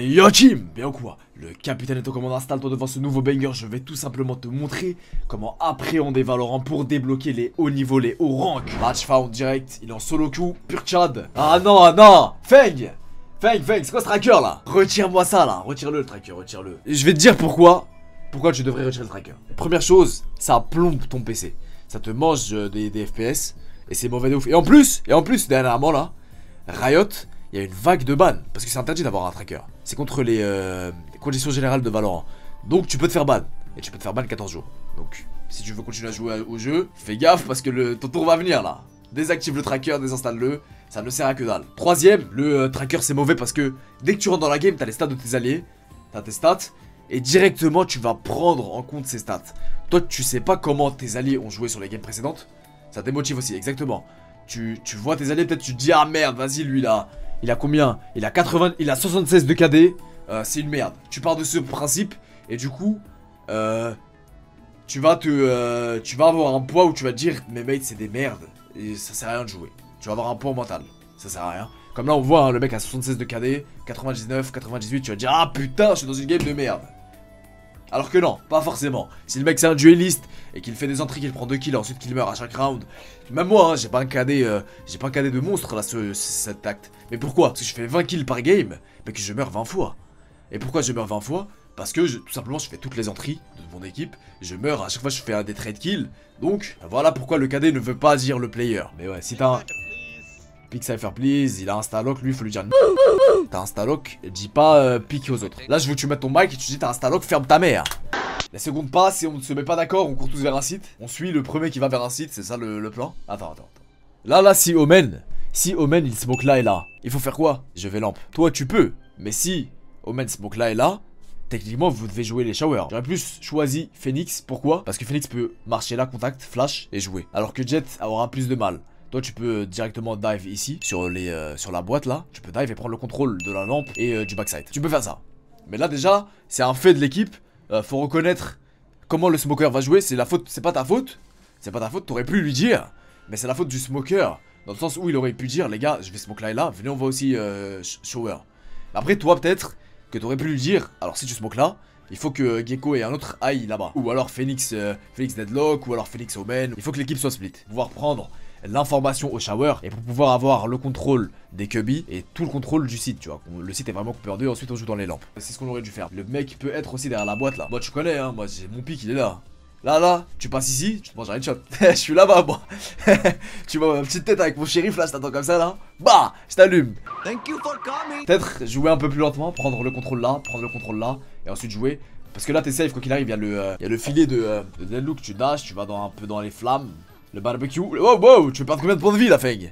Yo team, bien ou quoi? Le capitaine est au commande, installe-toi devant ce nouveau banger, je vais tout simplement te montrer comment appréhender Valorant pour débloquer les hauts niveaux, les hauts ranks. Match found direct, il est en solo queue, pur Chad. Ah non, ah non, Feng, c'est quoi ce tracker là? Retire-moi ça là, retire-le le tracker, retire-le. Et je vais te dire pourquoi tu devrais retirer le tracker. Première chose, ça plombe ton PC, ça te mange des FPS et c'est mauvais de ouf. Et en plus, dernièrement là, Riot, il y a une vague de ban, parce que c'est interdit d'avoir un tracker. C'est contre les conditions générales de Valorant. Donc tu peux te faire ban, et tu peux te faire ban 14 jours. Donc si tu veux continuer à jouer au jeu, fais gaffe parce que ton tour va venir là. Désactive le tracker, désinstalle-le, ça ne sert à que dalle. Troisième, le tracker c'est mauvais parce que dès que tu rentres dans la game, t'as les stats de tes alliés, t'as tes stats, et directement tu vas prendre en compte ces stats. Toi tu sais pas comment tes alliés ont joué sur les games précédentes, ça démotive aussi, exactement. Tu vois tes alliés, peut-être tu te dis ah merde, vas-y lui là. Il a combien? Il a 80, il a 76 de KD, c'est une merde. Tu pars de ce principe et du coup, tu vas avoir un poids où tu vas te dire mes mates c'est des merdes et ça sert à rien de jouer. Tu vas avoir un poids mental, ça sert à rien. Comme là on voit hein, le mec a 76 de KD, 99, 98, tu vas te dire ah putain je suis dans une game de merde. Alors que non, pas forcément. Si le mec c'est un dueliste et qu'il fait des entrées, qu'il prend 2 kills et ensuite qu'il meurt à chaque round. Même moi, hein, j'ai pas un KD de monstre là, cet acte. Mais pourquoi? Parce que je fais 20 kills par game, mais que je meurs 20 fois. Et pourquoi je meurs 20 fois? Parce que tout simplement je fais toutes les entrées de mon équipe. Je meurs à chaque fois je fais des trade kills. Donc voilà pourquoi le KD ne veut pas dire le player. Mais ouais, si t'as un... Pick Cypher please, il a Instalock, lui il faut lui dire t'as Instalock, dis pas pique aux autres. Là je veux que tu mettes ton mic et tu dis t'as Instalock, ferme ta mère. La seconde passe, si on ne se met pas d'accord, on court tous vers un site. On suit le premier qui va vers un site, c'est ça le plan. Attends. Là si Omen il smoke là et là, il faut faire quoi? Je vais lampe. Toi tu peux, mais si Omen smoke là et là, techniquement vous devez jouer les showers. J'aurais plus choisi Phoenix, pourquoi? Parce que Phoenix peut marcher là, contact, flash et jouer. Alors que Jet aura plus de mal. Toi tu peux directement dive ici, sur la boîte là. Tu peux dive et prendre le contrôle de la lampe et du backside. Tu peux faire ça. Mais là déjà, c'est un fait de l'équipe. Faut reconnaître comment le smoker va jouer. C'est la faute, c'est pas ta faute. C'est pas ta faute, t'aurais pu lui dire. Mais c'est la faute du smoker. Dans le sens où il aurait pu dire, les gars, je vais smoke là et là. Venez, on va aussi shower. Après, toi peut-être que t'aurais pu lui dire, alors si tu smoke là, il faut que Gecko et un autre aillent là-bas. Ou alors Phoenix Deadlock, ou alors Phoenix Omen. Il faut que l'équipe soit split. Pouvoir prendre l'information au shower et pour pouvoir avoir le contrôle des cubbies et tout le contrôle du site, tu vois. Le site est vraiment coupé en deux, ensuite on joue dans les lampes. C'est ce qu'on aurait dû faire. Le mec peut être aussi derrière la boîte là. Moi tu connais hein, moi j'ai mon pic il est là. Là, tu passes ici, tu te manges un headshot. Je suis là-bas moi. Tu vois ma petite tête avec mon shérif là, je t'attends comme ça là. Bah, je t'allume. Peut-être jouer un peu plus lentement, prendre le contrôle là, et ensuite jouer. Parce que là t'es safe quoi qu'il arrive, il y a le filet de Deadlock, tu dashes, tu vas un peu dans les flammes. Le barbecue. Wow, tu veux perdre combien de points de vie la Feng?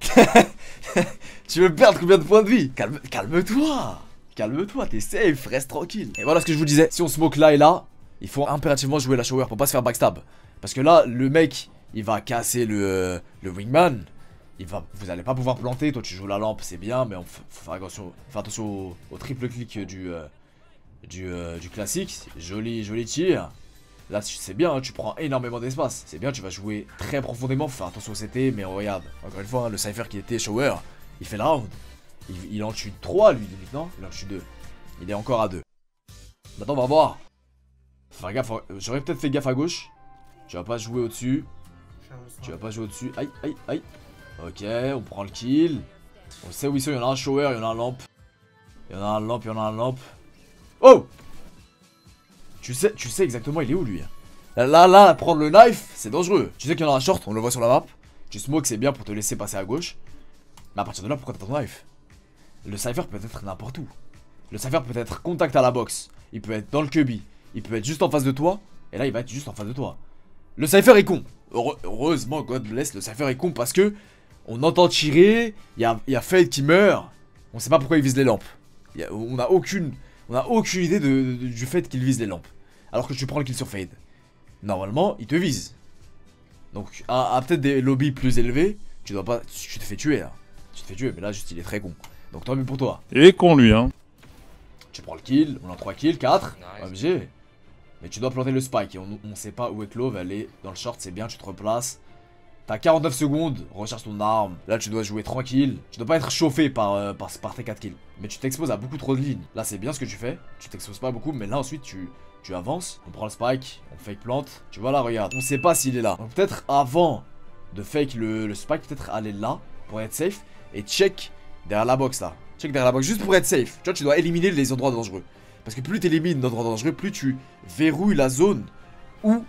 Tu veux perdre combien de points de vie? Calme-toi. Calme-toi, t'es safe, reste tranquille. Et voilà ce que je vous disais. Si on smoke là et là, il faut impérativement jouer la shower pour pas se faire backstab. Parce que là, le mec, il va casser le wingman. Vous allez pas pouvoir planter. Toi, tu joues la lampe, c'est bien, mais faut faire attention. Faire attention au triple clic du classique. Joli tir. Là c'est bien, hein, tu prends énormément d'espace. C'est bien, tu vas jouer très profondément. Faut faire attention au CT, mais regarde. Encore une fois, hein, le Cypher qui était shower, il fait la round. Il en tue 3 lui, limite, non? Il en tue 2. Il est encore à 2. Maintenant on va voir. Faut faire gaffe, j'aurais peut-être fait gaffe à gauche. Tu vas pas jouer au-dessus. Aïe. Ok, on prend le kill. On sait où ils sont, il y en a un shower, il y en a un lampe. Il y en a un lampe. Oh! Tu sais exactement il est où lui. Là, prendre le knife, c'est dangereux. Tu sais qu'il y en a un short, on le voit sur la map. Tu smoke, c'est bien pour te laisser passer à gauche. Mais à partir de là, pourquoi t'as ton knife? Le Cypher peut être n'importe où. Le Cypher peut être contact à la box. Il peut être dans le cubby. Il peut être juste en face de toi. Et là, il va être juste en face de toi. Le Cypher est con. Heureusement, God bless, le Cypher est con parce que on entend tirer. Il y a Fade qui meurt. On sait pas pourquoi il vise les lampes. On a aucune idée du fait qu'il vise les lampes. Alors que tu prends le kill sur Fade. Normalement, il te vise. Donc, à peut-être des lobbies plus élevés, tu te fais tuer là. Tu te fais tuer, mais là, juste il est très con. Donc, tant mieux pour toi. Il est con lui, hein. Tu prends le kill, on a 3 kills, 4. OMG. Mais tu dois planter le spike. Et on sait pas où est Clove, elle est dans le short, c'est bien, tu te replaces. T'as 49 secondes, recharge ton arme. Là, tu dois jouer tranquille. Tu dois pas être chauffé par tes 4 kills. Mais tu t'exposes à beaucoup trop de lignes. Là, c'est bien ce que tu fais. Tu t'exposes pas beaucoup, mais là, ensuite, tu avances. On prend le spike, on fake plante. Tu vois là, regarde. On sait pas s'il est là. Donc, peut-être avant de fake le spike, peut-être aller là pour être safe. Et check derrière la box là. Check derrière la box juste pour être safe. Tu vois, tu dois éliminer les endroits dangereux. Parce que plus tu élimines d'endroits dangereux, plus tu verrouilles la zone où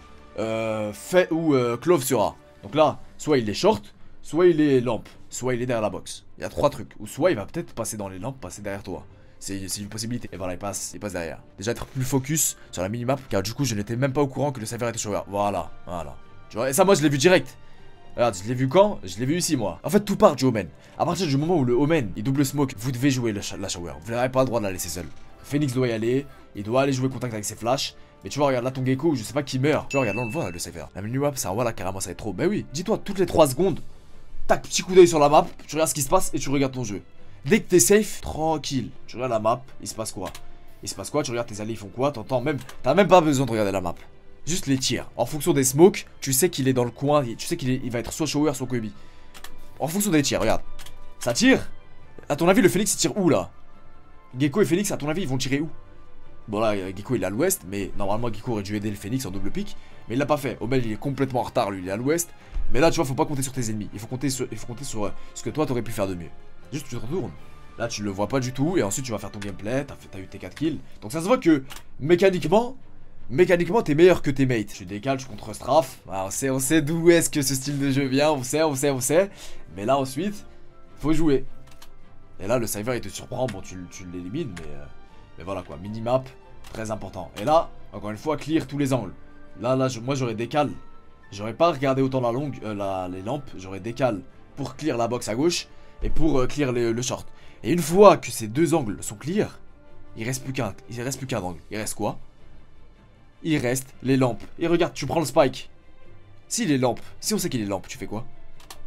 Clove sera. Donc là, soit il est short, soit il est lampe, soit il est derrière la box. Il y a 3 trucs. Ou soit il va peut-être passer dans les lampes, passer derrière toi. C'est une possibilité. Et voilà, il passe derrière. Déjà être plus focus sur la minimap, car du coup je n'étais même pas au courant que le cypher était shower. Voilà. Tu vois, et ça moi je l'ai vu direct. Regarde, je l'ai vu quand? Je l'ai vu ici moi. En fait tout part du omen. À partir du moment où le omen il double smoke, vous devez jouer la shower. Vous n'avez pas le droit de la laisser seule. Phoenix doit y aller, il doit aller jouer contact avec ses flashs. Mais tu vois, regarde là ton gecko, je sais pas qui meurt. Tu vois, regarde là on le voit le cypher. La minimap ça voilà carrément ça va être trop. Bah oui, dis-toi toutes les 3 secondes, tac, petit coup d'œil sur la map, tu regardes ce qui se passe et tu regardes ton jeu. Dès que t'es safe, tranquille, tu regardes la map, il se passe quoi? Tu regardes tes alliés ils font quoi? T'entends même, t'as même pas besoin de regarder la map. Juste les tirs. En fonction des smokes, tu sais qu'il est dans le coin, tu sais qu'il va être soit shower, soit Kobe. En fonction des tirs, regarde. Ça tire? À ton avis, le Phoenix il tire où là? Gecko et Phoenix, à ton avis, ils vont tirer où? Bon là, Gecko il est à l'ouest, mais normalement Gecko aurait dû aider le Phoenix en double pick. Mais il l'a pas fait. Obel il est complètement en retard, lui il est à l'ouest. Mais là tu vois, faut pas compter sur tes ennemis. Il faut compter sur ce que toi t'aurais pu faire de mieux. Juste tu te retournes. Là tu le vois pas du tout. Et ensuite tu vas faire ton gameplay. T'as eu tes 4 kills. Donc ça se voit que mécaniquement t'es meilleur que tes mates. Tu décales, tu contre Straff. Ah, on sait d'où est-ce que ce style de jeu vient. On sait. Mais là ensuite, faut jouer. Et là le cypher il te surprend. Bon tu l'élimines mais voilà quoi, minimap, très important. Et là, encore une fois, clear tous les angles. Là, moi j'aurais décal. J'aurais pas regardé autant la longue, les lampes. J'aurais décal pour clear la box à gauche et pour clear le short. Et une fois que ces 2 angles sont clear, il reste plus qu'un angle. Il reste quoi? Il reste les lampes. Et regarde, tu prends le spike. Si on sait qu'il est lampe, tu fais quoi?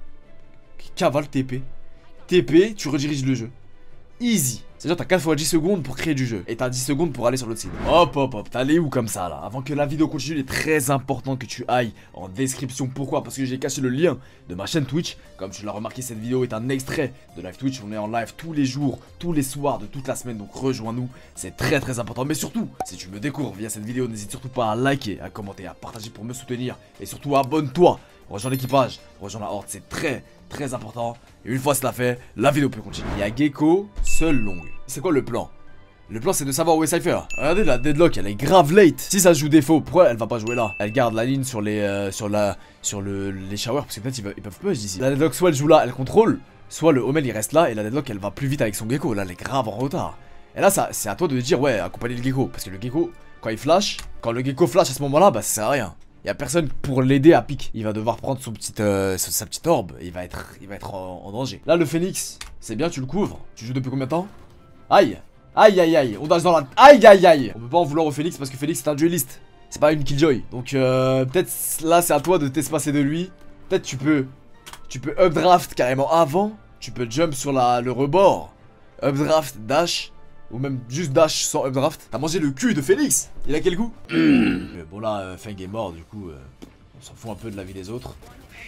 Cavale TP. TP, tu rediriges le jeu. Easy. C'est-à-dire t'as 4 fois 10 secondes pour créer du jeu. Et t'as 10 secondes pour aller sur l'autre site. Hop, t'as allé où comme ça là? Avant que la vidéo continue, il est très important que tu ailles en description. Pourquoi? Parce que j'ai caché le lien de ma chaîne Twitch. Comme tu l'as remarqué, cette vidéo est un extrait de live Twitch. On est en live tous les jours, tous les soirs de toute la semaine. Donc rejoins-nous, c'est très important. Mais surtout, si tu me découvres via cette vidéo, n'hésite surtout pas à liker, à commenter, à partager pour me soutenir. Et surtout abonne-toi. Rejoins l'équipage, rejoins la horde, c'est très important. Et une fois cela fait, la vidéo peut continuer. Il y a Gecko, seul long. C'est quoi le plan? Le plan c'est de savoir où est Cypher. Regardez la deadlock, elle est grave late. Si ça joue défaut, pourquoi elle va pas jouer là? Elle garde la ligne sur les les showers parce que peut-être ils peuvent push d'ici. La deadlock soit elle joue là, elle contrôle, soit le Homel il reste là et la deadlock elle va plus vite avec son Gecko. Là elle est grave en retard. Et là c'est à toi de dire ouais, accompagner le Gecko. Parce que le Gecko, quand il flash, quand le Gecko flash à ce moment là, bah ça sert à rien. Y'a personne pour l'aider à pique. Il va devoir prendre sa petite orbe. Et il va être en danger. Là, le Phoenix, c'est bien, tu le couvres. Tu joues depuis combien de temps? Aïe. On dage dans la... Aïe. On peut pas en vouloir au Phoenix parce que Phoenix, c'est un dueliste. C'est pas une killjoy. Donc, peut-être là, c'est à toi de t'espacer de lui. Peut-être tu peux updraft carrément avant. Tu peux jump sur le rebord. Updraft, dash. Ou même juste dash sans updraft. T'as mangé le cul de Phoenix. Il a quel goût? Bon là, Feng est mort du coup. On s'en fout un peu de la vie des autres.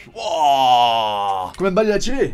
Oh, combien de balles il a tiré?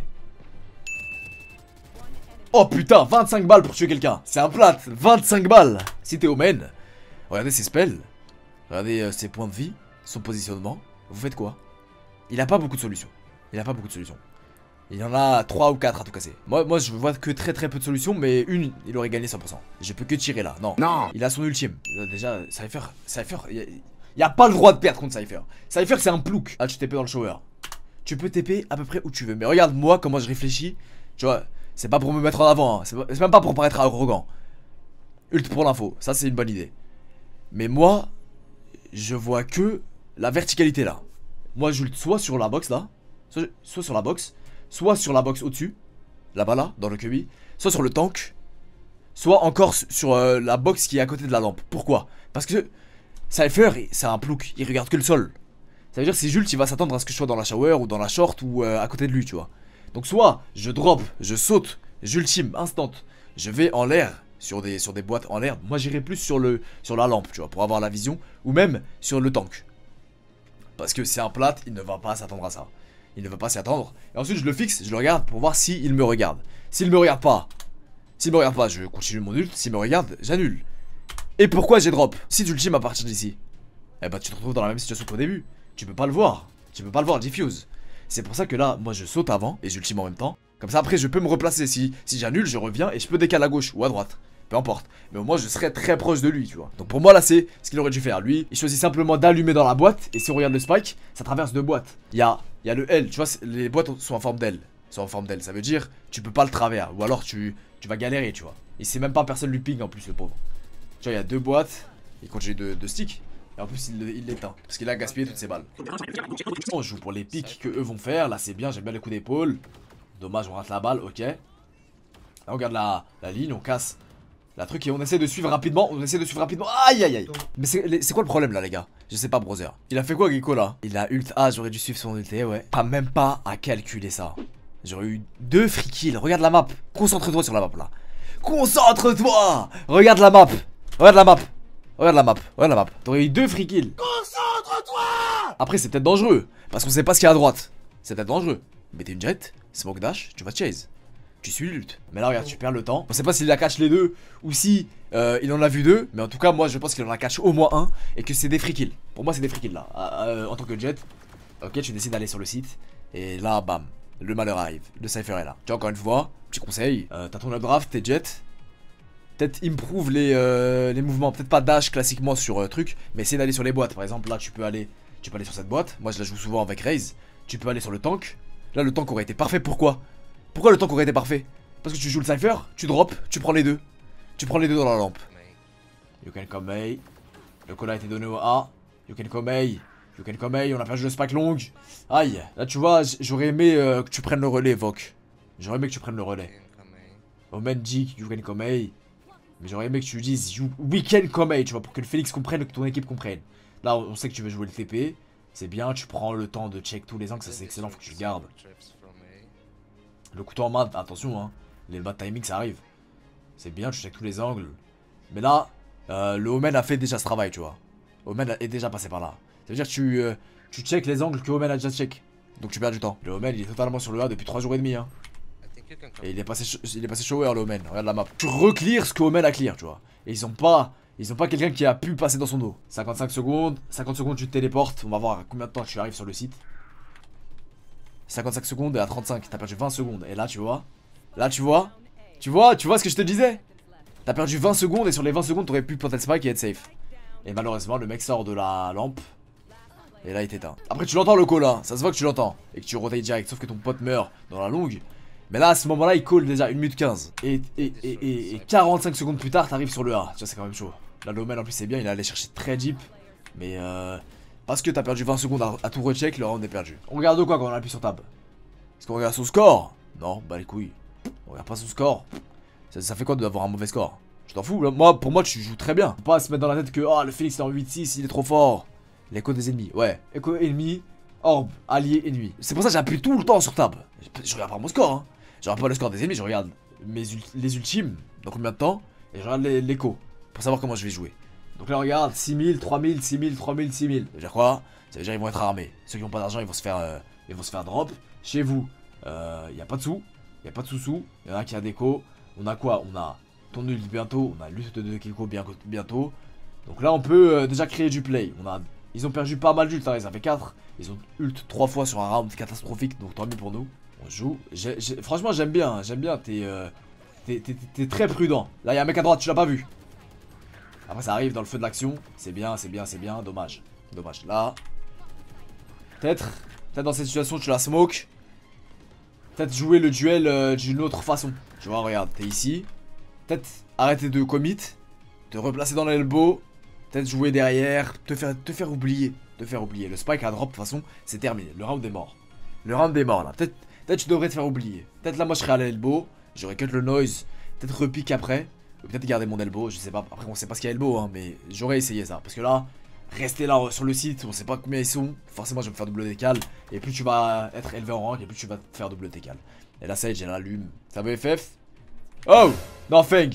Oh putain, 25 balles pour tuer quelqu'un. C'est un plat, 25 balles. Si t'es Omen, regardez ses spells. Regardez ses points de vie, son positionnement. Vous faites quoi? Il a pas beaucoup de solutions. Il y en a 3 ou 4 à tout casser. Moi je vois que très peu de solutions, mais une, il aurait gagné 100%. Je peux que tirer là, non. Il a son ultime. Déjà, Cypher, il y a pas le droit de perdre contre Cypher. Cypher c'est un plouc. Ah, tu TP dans le shower. Tu peux TP à peu près où tu veux. Mais regarde moi comment je réfléchis. Tu vois, c'est pas pour me mettre en avant, hein. C'est même pas pour paraître arrogant. Ult pour l'info, ça c'est une bonne idée. Mais moi, je vois que la verticalité là. Moi j'ult soit sur la box là, soit sur la box. Soit sur la box au-dessus, là-bas là, dans le QB, soit sur le tank, soit encore sur la box qui est à côté de la lampe. Pourquoi? Parce que Cypher, c'est un plouc, il regarde que le sol. Ça veut dire que si Jult, il va s'attendre à ce que je sois dans la shower ou dans la short ou à côté de lui, tu vois. Donc soit je drop, je saute, j'ultime, instant, je vais en l'air sur des boîtes en l'air. Moi j'irai plus sur la lampe, tu vois, pour avoir la vision, ou même sur le tank. Parce que c'est un plat, il ne va pas s'attendre à ça. il ne va pas s'y attendre. Et ensuite je le fixe, je le regarde pour voir s'il me regarde. S'il me regarde pas, je continue mon ult. S'il me regarde, j'annule. Et pourquoi j'ai drop? Si tu ultimes à partir d'ici, eh bah tu te retrouves dans la même situation qu'au début. Tu peux pas le voir, diffuse. C'est pour ça que là, moi je saute avant et j'ultime en même temps. Comme ça après je peux me replacer, si j'annule je reviens et je peux décaler à gauche ou à droite. Peu importe, mais au moins je serai très proche de lui, tu vois. Donc pour moi là c'est ce qu'il aurait dû faire. Lui, il choisit simplement d'allumer dans la boîte. Et si on regarde le spike, ça traverse deux boîtes. Il y a le L, tu vois, les boîtes sont en forme d'L. Ça veut dire tu peux pas le travers. Ou alors tu vas galérer, tu vois. Il sait même pas personne lui ping en plus, le pauvre. Tu vois, il y a deux boîtes. Il continue de stick. Et en plus il l'éteint. Parce qu'il a gaspillé toutes ses balles. On joue pour les pics que eux vont faire. Là c'est bien, j'aime bien les coups d'épaule. Dommage, on rate la balle, ok. Là on regarde la ligne, on casse la truc et on essaie de suivre rapidement. Aïe aïe aïe. Mais c'est quoi le problème là les gars? Je sais pas brother. Il a fait quoi Gecko là? Il a ult. Ah j'aurais dû suivre son ulti, ouais. Même pas à calculer ça. J'aurais eu 2 free kills. Regarde la map. Concentre-toi sur la map là. Concentre-toi. Regarde la map. T'aurais eu 2 free kills. Concentre-toi. Après c'est peut-être dangereux. Parce qu'on sait pas ce qu'il y a à droite. C'est peut-être dangereux. Mais t'es une jet, smoke dash, tu vas chase. Tu suis l'ult. Mais là regarde, tu perds le temps. On sait pas s'il a catch les deux ou si il en a vu 2. Mais en tout cas moi je pense qu'il en a catch au moins 1. Et que c'est des free kills. Pour moi c'est des free kills là. En tant que jet. Ok, tu décides d'aller sur le site. Et là bam, le malheur arrive. Le cypher est là. Tu vois, encore une fois, petit conseil. T'as ton updraft, t'es jet. Peut-être improve les mouvements. Peut-être pas dash classiquement sur truc. Mais essaye d'aller sur les boîtes. Par exemple là tu peux aller sur cette boîte. Moi je la joue souvent avec Raze. Tu peux aller sur le tank. Là le tank aurait été parfait. Pourquoi le tank aurait été parfait? Parce que tu joues le cypher, tu drops, tu prends les deux. Tu prends les deux dans la lampe. You can come A. Le call a été donné au A. You can come A. On a perdu le spike long. Aïe. Là tu vois, j'aurais aimé que tu prennes le relais, Vok. J'aurais aimé que tu prennes le relais. Omen dit you can come A. Mais j'aurais aimé que tu dises we can come A, tu vois, pour que le Phoenix comprenne, que ton équipe comprenne. Là on sait que tu veux jouer le TP. C'est bien, tu prends le temps de check tous les angles, ça c'est excellent, faut que tu le gardes. Le couteau en main, attention hein, les bad timing ça arrive. C'est bien, tu check tous les angles. Mais là, le Omen a fait déjà ce travail, tu vois. Omen est déjà passé par là. Ça veut dire que tu check les angles que Omen a déjà check. Donc tu perds du temps. Le Omen il est totalement sur le A depuis 3 jours et demi hein. Et il est passé shower le Omen, regarde la map. Tu reclear ce que Omen a clear, tu vois. Et ils ont pas quelqu'un qui a pu passer dans son dos. 55 secondes, 50 secondes tu te téléportes. On va voir à combien de temps tu arrives sur le site. 55 secondes et à 35, t'as perdu 20 secondes. Et là tu vois, tu vois ce que je te disais. T'as perdu 20 secondes et sur les 20 secondes t'aurais pu planter le spike et être safe. Et malheureusement le mec sort de la lampe. Et là il t'éteint. Après tu l'entends le call là, ça se voit que tu l'entends. Et que tu rotates direct, sauf que ton pote meurt dans la longue. Mais là à ce moment là il call déjà 1 minute 15. Et 45 secondes plus tard t'arrives sur le A. Tu vois c'est quand même chaud. Là l'Omen en plus c'est bien, il est allé chercher très deep. Mais parce que t'as perdu 20 secondes à tout recheck, le round est perdu. On regarde quoi quand on appuie sur tab? Est-ce qu'on regarde son score? Non, bah les couilles. On regarde pas son score. Ça fait quoi d'avoir un mauvais score? Je t'en fous, pour moi tu joues très bien. Faut pas se mettre dans la tête que le Phoenix est en 8-6, il est trop fort. L'écho des ennemis, ouais. Écho ennemi, orbe, allié, ennemi. C'est pour ça que j'appuie tout le temps sur tab. Je regarde pas mon score hein. Je regarde pas le score des ennemis, je regarde les ultimes, dans combien de temps. Et je regarde l'écho, pour savoir comment je vais jouer. Donc là regarde, 6000, 3000, 6000, 3000, 6000. Ça veut dire quoi? Ça veut dire ils vont être armés. Ceux qui n'ont pas d'argent ils vont se faire drop. Chez vous, y a pas de sous. Y a pas de sous-sous. Il y en a qui a déco. On a quoi? On a ton ult bientôt. On a l'ult de Gecko bientôt. Donc là on peut déjà créer du play. Ils ont perdu pas mal d'ult, hein, ils avaient 4. Ils ont ult 3 fois sur un round catastrophique. Donc tant mieux pour nous. On joue. Franchement j'aime bien. T'es très prudent. Là il y a un mec à droite, tu l'as pas vu. Après ça arrive dans le feu de l'action. C'est bien. Dommage. Là. Peut-être dans cette situation tu la smoke. Peut-être jouer le duel d'une autre façon. Tu vois, regarde, t'es ici. Peut-être arrêter de commit. Te replacer dans l'elbow. Peut-être jouer derrière. Te faire oublier. Le spike à drop, de toute façon, c'est terminé. Le round est mort. Là. Peut-être tu devrais te faire oublier. Peut-être là, moi, je serais à l'elbow. J'aurais cut le noise. Peut-être repique après. Peut-être garder mon elbow. Je sais pas. Après, on sait pas ce qu'il y a elbow, hein. Mais j'aurais essayé ça. Parce que là, rester là sur le site, on sait pas combien ils sont. Forcément, je vais me faire double décal. Et plus tu vas être élevé en rank, et plus tu vas te faire double décal. Et là, Sage, elle allume. Ça veut FF? Oh! Non, Feng!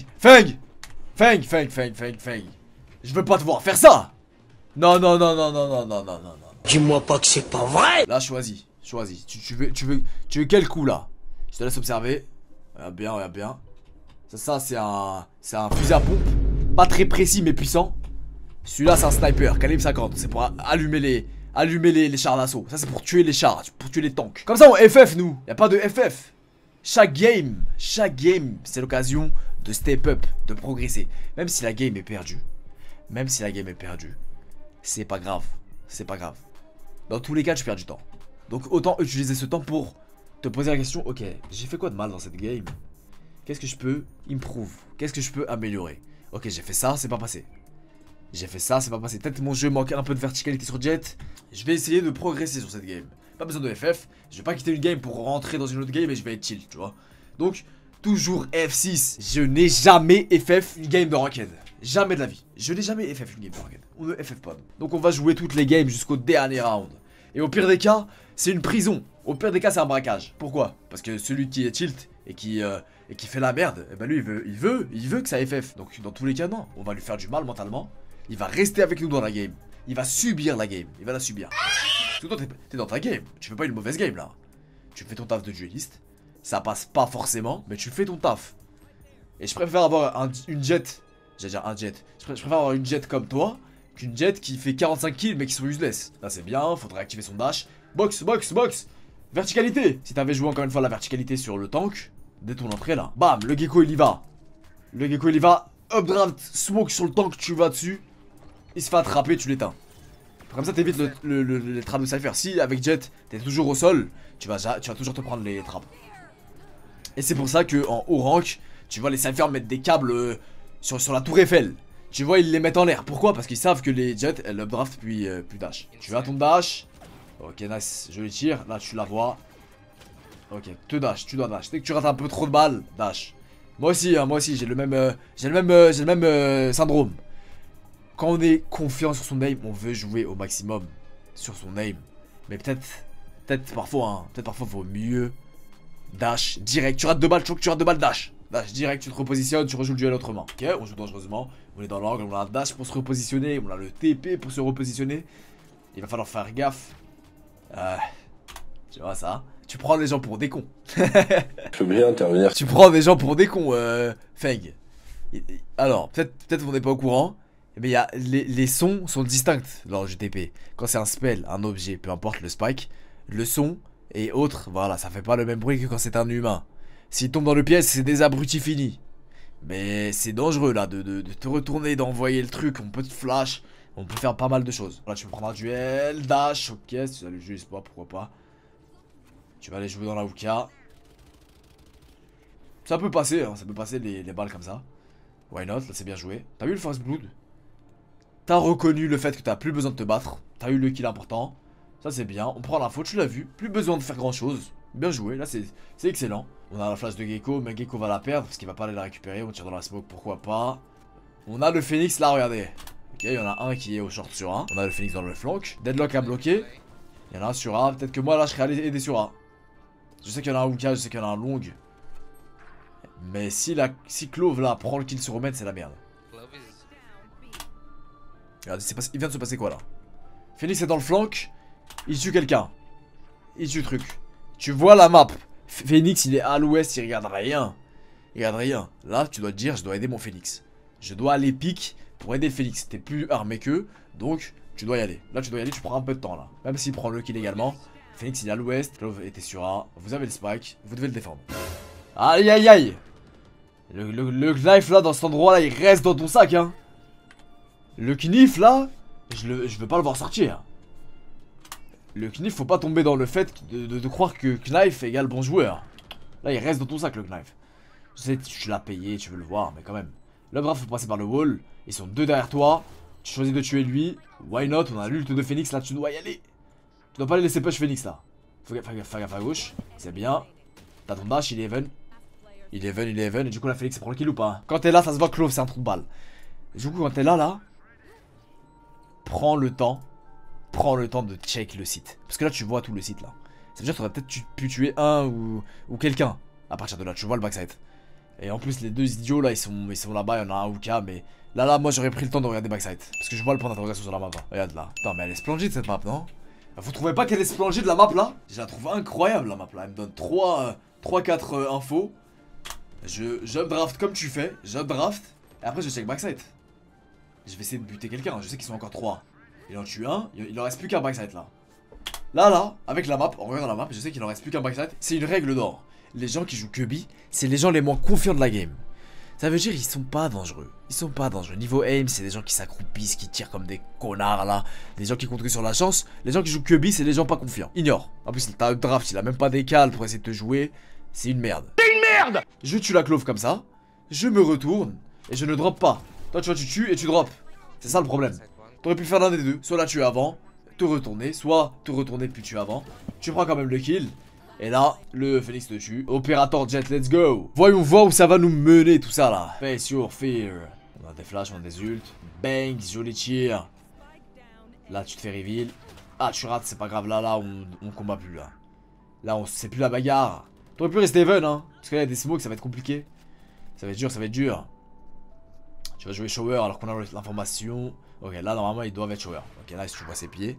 Je veux pas te voir faire ça! Non. Dis-moi pas que c'est pas vrai! Là, choisis. Choisis. Tu veux quel coup là? Je te laisse observer. Regarde bien, regarde bien. Ça c'est un fusil à pompe. Pas très précis mais puissant. Celui-là c'est un sniper, calibre 50. C'est pour allumer les chars d'assaut. Ça c'est pour tuer les chars, pour tuer les tanks. Comme ça on FF nous. Y a pas de FF. Chaque game, c'est l'occasion de step up, de progresser. Même si la game est perdue. C'est pas grave. C'est pas grave. Dans tous les cas tu perds du temps. Donc autant utiliser ce temps pour te poser la question. Ok, j'ai fait quoi de mal dans cette game? Qu'est-ce que je peux improve? Qu'est-ce que je peux améliorer? Ok, j'ai fait ça, c'est pas passé. Peut-être mon jeu manque un peu de verticalité sur Jett. Je vais essayer de progresser sur cette game. Pas besoin de FF. Je vais pas quitter une game pour rentrer dans une autre game et je vais être chill, tu vois. Donc, toujours F6. Je n'ai jamais FF une game de ranked. Jamais de la vie. Je n'ai jamais FF une game de ranked. On ne FF pas. Donc, on va jouer toutes les games jusqu'au dernier round. Et au pire des cas, c'est une prison. Au pire des cas, c'est un braquage. Pourquoi? Parce que celui qui est tilt et qui fait la merde, eh ben lui, il veut que ça FF. Donc, dans tous les cas, non. On va lui faire du mal mentalement. Il va rester avec nous dans la game. Il va subir la game. Il va la subir. Parce que toi, t'es dans ta game. Tu fais pas une mauvaise game là. Tu fais ton taf de dueliste. Ça passe pas forcément, mais tu fais ton taf. Et je préfère avoir une jet. J'allais dire un jet. Je préfère avoir une jet comme toi qu'une jet qui fait 45 kills mais qui sont useless. Là, c'est bien. Faudrait activer son dash. Box. Verticalité. Si t'avais joué encore une fois la verticalité sur le tank, dès ton entrée là. Bam, le gecko il y va. Updraft, smoke sur le tank, tu vas dessus. Il se fait attraper, tu l'éteins. Comme ça t'évites les trappes de Cypher. Si avec Jett t'es toujours au sol, tu vas toujours te prendre les trappes. Et c'est pour ça que en haut rank, tu vois les Cypher mettre des câbles sur la tour Eiffel. Tu vois ils les mettent en l'air. Pourquoi? Parce qu'ils savent que les Jett elles updraft puis dash. Tu as ton dash. Ok nice, je les tire. Là tu la vois. Ok, tu dois dash. Dès que tu rates un peu trop de balles, dash. Moi aussi j'ai le même syndrome. Quand on est confiant sur son aim, on veut jouer au maximum sur son aim. Mais peut-être parfois vaut mieux dash direct. Tu rates 2 balles, dash. Dash direct, tu te repositionnes, tu rejoues le duel autrement. Ok, on joue dangereusement. On est dans l'angle, on a un dash pour se repositionner, on a le TP pour se repositionner. Il va falloir faire gaffe. Tu vois ça? Tu prends les gens pour des cons. Je veux bien intervenir. Tu prends des gens pour des cons, Feng. Alors, peut-être vous n'êtes pas au courant. Mais les sons sont distincts lors du TP. Quand c'est un spell, un objet, peu importe le spike, le son et autres, voilà, ça fait pas le même bruit que quand c'est un humain. S'il tombe dans le piège, c'est des abrutis finis. Mais c'est dangereux là de te retourner, d'envoyer le truc, on peut te flash, on peut faire pas mal de choses. Là tu peux prendre un duel, dash, ok, si ça le jeu pas, pourquoi pas. Tu vas aller jouer dans la Wuka. Ça peut passer, hein, ça peut passer les balles comme ça. Why not, là c'est bien joué. T'as vu le First Blood? T'as reconnu le fait que t'as plus besoin de te battre. T'as eu le kill important. Ça c'est bien. On prend l'info, tu l'as vu. Plus besoin de faire grand chose. Bien joué, là c'est excellent. On a la flash de Gecko, mais Gecko va la perdre parce qu'il va pas aller la récupérer. On tire dans la smoke, pourquoi pas. On a le Phoenix là, regardez. Ok, il y en a un qui est au short sur A. On a le Phoenix dans le flank. Deadlock a bloqué. Il y en a un sur A. Peut-être que moi là je serais allé aider sur A. Je sais qu'il y en a un Wuka, je sais qu'il y en a un long. Mais si Clove là prend le kill sur Omen, c'est la merde. Regardez, il vient de se passer quoi là? Phoenix est dans le flank. Il tue quelqu'un. Il tue le truc. Tu vois la map. Phoenix il est à l'ouest, il regarde rien. Là tu dois te dire je dois aider mon Phoenix. Je dois aller pique pour aider le Phoenix. T'es plus armé qu'eux, donc tu dois y aller. Là tu dois y aller, tu prends un peu de temps là. Même s'il prend le kill également. Phoenix il est à l'ouest, Clove était sur A. Vous avez le spike, vous devez le défendre. Aïe aïe aïe. Le knife là dans cet endroit là il reste dans ton sac hein. Le knife là, je veux pas le voir sortir. Le knife, faut pas tomber dans le fait de croire que knife égale bon joueur. Là il reste dans ton sac le knife. Je sais tu l'as payé, tu veux le voir, mais quand même. Le brave faut passer par le wall, ils sont deux derrière toi. Tu choisis de tuer lui, why not, on a l'ult de Phoenix là, tu dois y aller. Tu dois pas les laisser push Phoenix là. Fais gaffe à gauche, c'est bien. T'as ton dash, il est even. Il est even, et du coup la Phoenix prend le kill ou pas. Quand t'es là, ça se voit Clove, c'est un trou de balle. Du coup quand t'es là, prends le temps de check le site. Parce que là tu vois tout le site là. Ça veut dire que t'aurais peut-être pu tuer un ou quelqu'un. À partir de là, tu vois le backside. Et en plus les deux idiots là, ils sont là-bas, il y en a un ou K, mais là moi j'aurais pris le temps de regarder backside. Parce que je vois le point d'interrogation sur la map. Hein. Regarde là. Putain mais elle est splendide cette map, non? Vous trouvez pas qu'elle est splendide la map là? Je la trouve incroyable la map là. Elle me donne 3-4 infos. J'updraft comme tu fais. J'updraft. Et après je check backside. Je vais essayer de buter quelqu'un. Je sais qu'ils sont encore 3. Il en tue un. Il en reste plus qu'un backside là. Là, avec la map, en regardant la map, je sais qu'il en reste plus qu'un backside. C'est une règle d'or. Les gens qui jouent Kirby, c'est les gens les moins confiants de la game. Ça veut dire ils sont pas dangereux. Ils sont pas dangereux. Niveau aim, c'est des gens qui s'accroupissent, qui tirent comme des connards là. Des gens qui comptent que sur la chance. Les gens qui jouent Kirby, c'est des gens pas confiants. Ignore. En plus, t'as un draft, il a même pas d'écale pour essayer de te jouer. C'est une merde. C'est une merde! Je tue la clove comme ça. Je me retourne. Et je ne drop pas. Toi, tu vois, tu tues et tu drops. C'est ça le problème. T'aurais pu faire l'un des deux. Soit la tuer avant, te retourner. Soit te retourner puis tuer avant. Tu prends quand même le kill. Et là, le Phoenix te tue. Opérateur Jet, let's go. Voyons voir où ça va nous mener tout ça là. Face your fear. On a des flashs, on a des ults. Bangs, joli tir. Là, tu te fais reveal. Ah, tu rates, c'est pas grave. Là, on combat plus là. Là, c'est plus la bagarre. T'aurais pu rester even, hein. Parce que là, il y a des smokes, ça va être compliqué. Ça va être dur, ça va être dur. Tu vas jouer shower alors qu'on a l'information. Ok, là, normalement, ils doivent être shower. Ok, là, si tu vois ses pieds.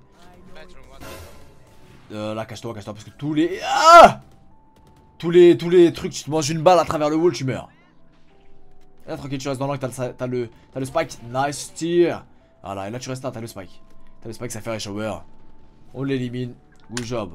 Là, cache-toi, parce que tous les... Ah, tous les trucs, tu te manges une balle à travers le wall, tu meurs. Là, tranquille, tu restes dans l'angle, t'as le spike. Nice tir. Voilà, et là, tu restes là, t'as le spike. T'as le spike, ça fait un shower. On l'élimine. Good job.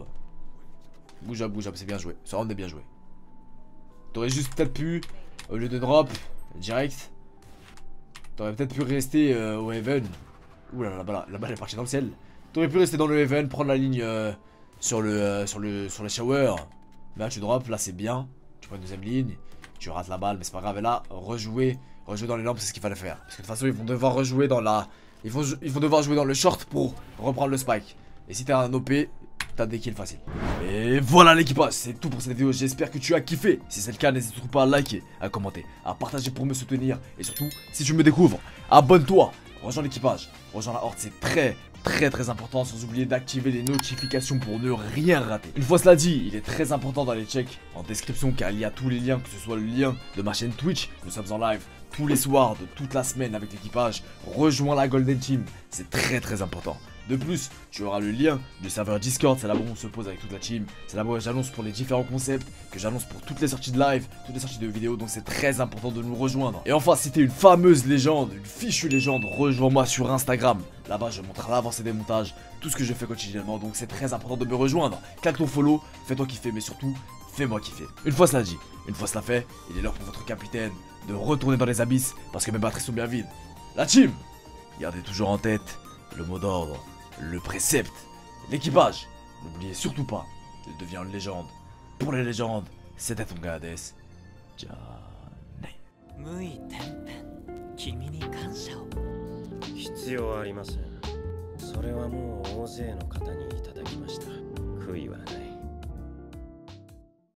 Good job, c'est bien joué. Ça round est bien joué. T'aurais juste peut-être pu, au lieu de drop, direct, t'aurais peut-être pu rester au Heaven. Ouh là, la balle est partie dans le ciel. T'aurais pu rester dans le Heaven, prendre la ligne sur le shower. Là tu drops, là c'est bien. Tu prends une deuxième ligne, tu rates la balle, mais c'est pas grave. Et là, rejouer dans les lampes, c'est ce qu'il fallait faire. Parce que de toute façon, ils vont devoir rejouer dans la... Ils vont devoir jouer dans le short pour reprendre le spike. Et si t'as un OP, t'as des kills faciles. Et voilà l'équipage, c'est tout pour cette vidéo, j'espère que tu as kiffé. Si c'est le cas, n'hésite surtout pas à liker, à commenter, à partager pour me soutenir. Et surtout, si tu me découvres, abonne-toi, rejoins l'équipage, rejoins la horde, c'est très important, sans oublier d'activer les notifications pour ne rien rater. Une fois cela dit, il est très important d'aller check en description car il y a tous les liens, que ce soit le lien de ma chaîne Twitch, nous sommes en live tous les soirs de toute la semaine avec l'équipage, rejoins la Golden Team, c'est très important. De plus, tu auras le lien du serveur Discord, c'est là où on se pose avec toute la team, c'est là où j'annonce pour les différents concepts, que j'annonce pour toutes les sorties de live, toutes les sorties de vidéos, donc c'est très important de nous rejoindre. Et enfin, si t'es une fameuse légende, une fichue légende, rejoins-moi sur Instagram. Là-bas, je montre l'avancée des montages, tout ce que je fais quotidiennement, donc c'est très important de me rejoindre. Claque ton follow, fais-toi kiffer, mais surtout, fais-moi kiffer. Une fois cela dit, une fois cela fait, il est l'heure pour votre capitaine de retourner dans les abysses, parce que mes batteries sont bien vides. La team, gardez toujours en tête le mot d'ordre. Le précepte, l'équipage, n'oubliez surtout pas, il devient une légende. Pour les légendes, c'était ton gars Hades. Johnny. 無意天変君に感謝を必要ありません。それはもう大勢の方にいただきました。悔いはない。